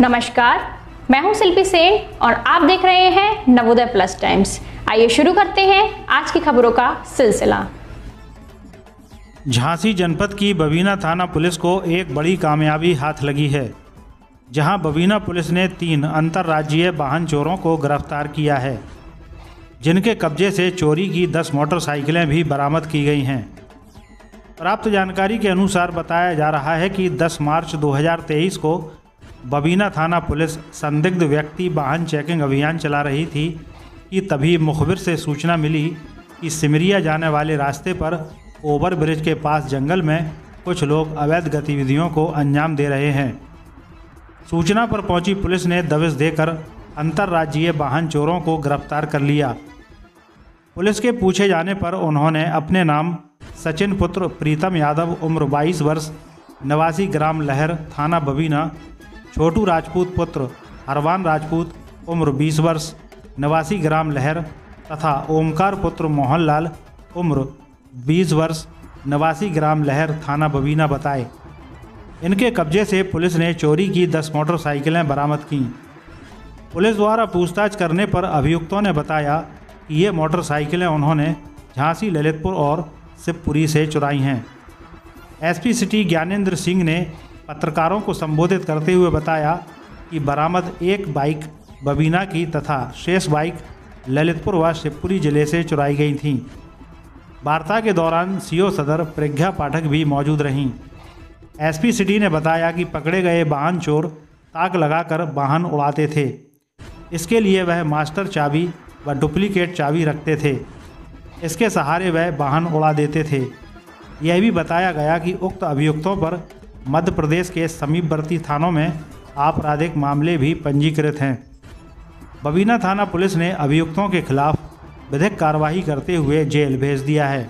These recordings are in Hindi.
नमस्कार, मैं हूं शिल्पी सेन और आप देख रहे हैं नवोदय प्लस टाइम्स। आइए शुरू करते हैं आज की खबरों का सिलसिला। झांसी जनपद की बबीना थाना पुलिस को एक बड़ी कामयाबी हाथ लगी है, जहां बबीना पुलिस ने 3 अंतर्राज्यीय वाहन चोरों को गिरफ्तार किया है, जिनके कब्जे से चोरी की 10 मोटरसाइकिलें भी बरामद की गई हैं। प्राप्त जानकारी के अनुसार बताया जा रहा है कि 10 मार्च 2023 को बबीना थाना पुलिस संदिग्ध व्यक्ति वाहन चेकिंग अभियान चला रही थी कि तभी मुखबिर से सूचना मिली कि सिमरिया जाने वाले रास्ते पर ओवर ब्रिज के पास जंगल में कुछ लोग अवैध गतिविधियों को अंजाम दे रहे हैं। सूचना पर पहुंची पुलिस ने दबिश देकर अंतर्राज्यीय वाहन चोरों को गिरफ्तार कर लिया। पुलिस के पूछे जाने पर उन्होंने अपने नाम सचिन पुत्र प्रीतम यादव उम्र 22 वर्ष निवासी ग्राम लहर थाना बबीना, छोटू राजपूत पुत्र हरवान राजपूत उम्र 20 वर्ष निवासी ग्राम लहर तथा ओमकार पुत्र मोहनलाल उम्र 20 वर्ष निवासी ग्राम लहर थाना बबीना बताए। इनके कब्जे से पुलिस ने चोरी की 10 मोटरसाइकिलें बरामद कीं। पुलिस द्वारा पूछताछ करने पर अभियुक्तों ने बताया कि ये मोटरसाइकिलें उन्होंने झांसी, ललितपुर और शिवपुरी से चुराई हैं। एसपी सिटी ज्ञानेंद्र सिंह ने पत्रकारों को संबोधित करते हुए बताया कि बरामद एक बाइक बबीना की तथा शेष बाइक ललितपुर व शिवपुरी जिले से चुराई गई थीं। वार्ता के दौरान सीओ सदर प्रज्ञा पाठक भी मौजूद रहीं। एसपी सिटी ने बताया कि पकड़े गए वाहन चोर ताक लगाकर वाहन उड़ाते थे। इसके लिए वह मास्टर चाबी व डुप्लीकेट चाबी रखते थे। इसके सहारे वह वाहन उड़ा देते थे। यह भी बताया गया कि उक्त अभियुक्तों पर मध्य प्रदेश के समीपवर्ती थानों में आपराधिक मामले भी पंजीकृत हैं। बबीना थाना पुलिस ने अभियुक्तों के खिलाफ विधिक कार्रवाई करते हुए जेल भेज दिया है।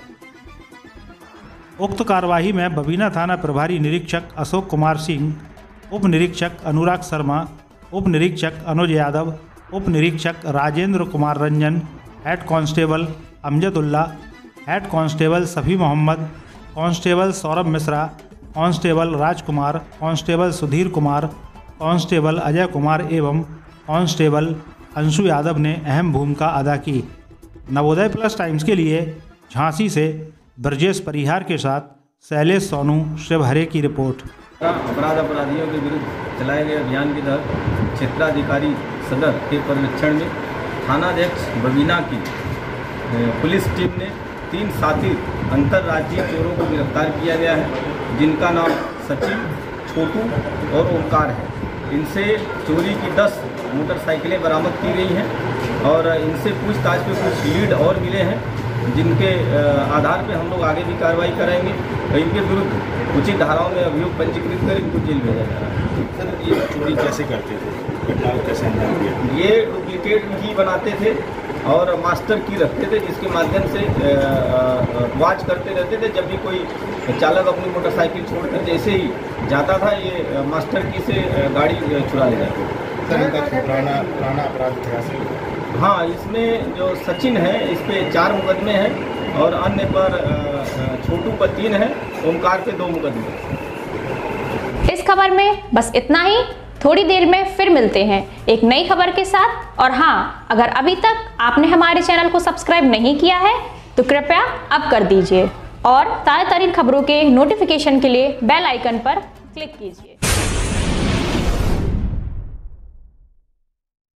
उक्त कार्रवाई में बबीना थाना प्रभारी निरीक्षक अशोक कुमार सिंह, उप निरीक्षक अनुराग शर्मा, उप निरीक्षक अनुज यादव, उप निरीक्षक Rajendra Kumar Ranjan, head constable Amjadulla, head constable Safi Mohammad, constable Saurabh Mishra, constable Rajkumar, constable Sudhir Kumar, constable Ajay Kumar एवं कांस्टेबल अंशु यादव ने अहम भूमिका अदा की। नवोदय प्लस टाइम्स के लिए झांसी से ब्रजेश परिहार के साथ शैलेश सोनू शिवहरे की रिपोर्ट। अपराधियों के विरुद्ध चलाए गए अभियान के तहत क्षेत्राधिकारी सदर के पर्यवेक्षण में थानाध्यक्ष बबीना की पुलिस टीम ने 3 साथी अंतर्राज्यीय चोरों को गिरफ्तार किया गया है, जिनका नाम सचिन, छोटू और ओमकार है। इनसे चोरी की 10 मोटरसाइकिलें बरामद की गई हैं और इनसे पूछताछ पे कुछ लीड और मिले हैं, जिनके आधार पे हम लोग आगे भी कार्रवाई करेंगे और इनके विरुद्ध उचित धाराओं में अभियोग पंजीकृत कर इनको जेल भेजा जा रहा है। सर, ये चोरी कैसे करते थे, घटनाओं कैसे अंजाम दिया? ये डुप्लीकेट की बनाते थे और मास्टर की रखते थे, जिसके माध्यम से वॉच करते रहते थे। जब भी कोई चालक अपनी मोटरसाइकिल छोड़कर जैसे ही जाता था, ये मास्टर की से गाड़ी चुरा ले जाते थे। सर, इनका पुराना अपराध इतिहास? हाँ, इसमें जो सचिन है इस पे 4 मुकदमे हैं और अन्य पर छोटू पर 3 है, ओमकार पे 2 मुकदमे। इस खबर में बस इतना ही। थोड़ी देर में फिर मिलते हैं एक नई खबर के साथ। और हाँ, अगर अभी तक आपने हमारे चैनल को सब्सक्राइब नहीं किया है तो कृपया अब कर दीजिए और ताज़ा तरीन खबरों के नोटिफिकेशन के लिए बेल आइकन पर क्लिक कीजिए।